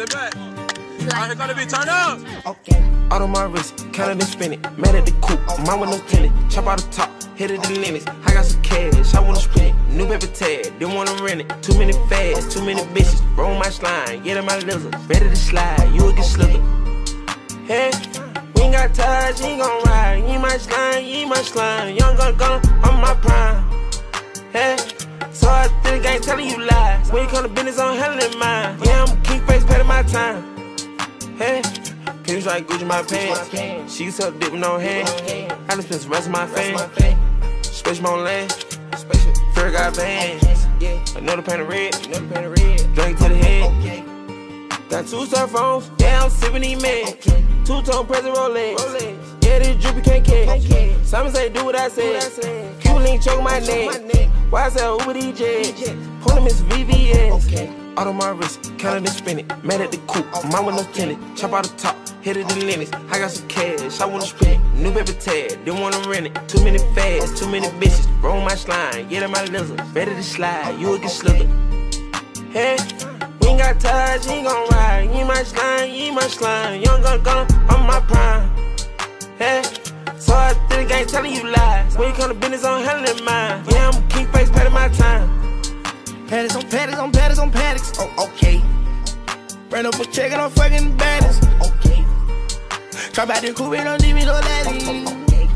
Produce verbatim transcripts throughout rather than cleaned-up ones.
Say back. Alright, here gonna be turn up. Okay. Out on my wrist, counted and spin it. Man at the coupe, mine with no tenant. Chop out the top, hit it the limits. I got some cash, I wanna spend it. New paper tag, didn't wanna rent it. Too many fads, too many bitches. Roll my slime, get in my lizard. Ready to slide, you will get slithered. Hey, we ain't got ties, you ain't gon' ride. You ain't my slime, you ain't my slime. Young gun gun, I'm my prime. Hey, so I think I ain't telling you lies. When you come to business, I'm handling mine. Yeah, I'm king face, paying my time. Hey, pins like Gucci my pants. She used to dip with no hand. I just spent the rest of my fame. Space my own land. Fair got bands. Another pan of red. Drink to the head. Got two cell phones. Yeah, I'm sipping these meds. Two-tone present Rolex. Yeah, this droopy can't catch. Some say do what I said. Cuban link choke my neck. Why I say Uber D J? Pull him, it's V V S. Out on my wrist, counted and spin it. Man at the coupe, mine with no tenant. Chop out the top, hit it the limits. I got some cash, I wanna spend it. New paper tag, didn't wanna rent it. Too many fads, too many bitches. Roll my slime, get in my lizard. Ready to slide, you will get slithered. Hey, we ain't got ties, you ain't gon' ride. You ain't my slime, you ain't my slime. Young gun gun, I'm my prime. Hey, so I think I ain't telling you lies. When you come to business, I'm handling mine. Yeah, I'm king face, paying my time. Paddocks on paddocks on paddocks on paddocks. Oh, okay. Ran up a check and I'm fucking baddest. Okay. Drop out the coupe and don't leave me no daddy. Okay.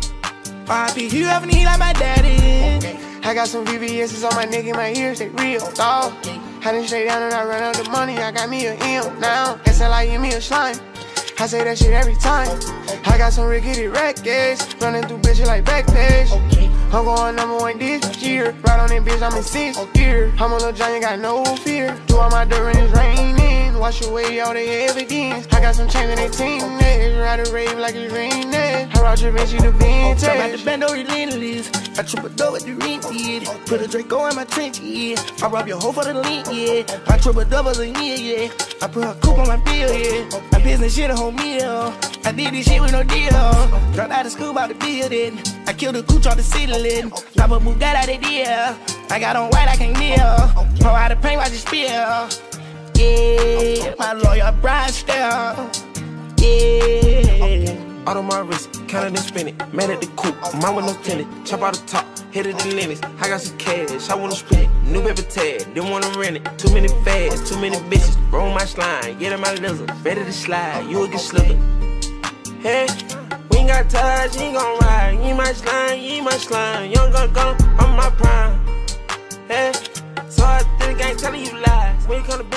R I P you having to heat like my daddy. Okay. I got some V V S's on my neck and my ears, they real, dawg. Okay. I done stay down and I run out the money, I got me a M now. S L I give me a slime. I say that shit every time. Okay. I got some rickety records, running through bitches like Backpage. Okay. I'm going number one this year. Right on that bitch, I'm in sixth gear. I'm a little giant, got no fear. Do all my dirt when it's raining. Wash away all the evidence. I got some chains in they team neck. Ride a rave like it's raining. I rock your bitch, you the vintage. I'm at the bando relentless. I triple double with the rent, yeah. Put a Draco in my trench, yeah. I rob your hoe for the link, yeah. I triple double a year, yeah. I put a coupe on my bill, yeah. My business shit a whole meal. I did this shit with no deal. Dropped out of school out the building. I killed a cooch on the ceiling. Drop a Bugatti out the deal. I got on white, I can't kneel. Pour out the paint, watch it spill. Yeah, my lawyer Brian Stell. Yeah. Out on my wrist, counted and spin it. Man at the coupe, mine with no tenant. Chop out the top, hit it the limits. I got some cash, I wanna spend it. New paper tag, didn't wanna rent it. Too many fads, too many bitches. Roll my slime, get in my lizard. Ready to slide, you will get slithered. Hey, we ain't got ties, you ain't gon' ride. You ain't my slime, you ain't my slime. Young gun gun, I'm my prime. Hey, so I think I ain't telling you lies. When you come to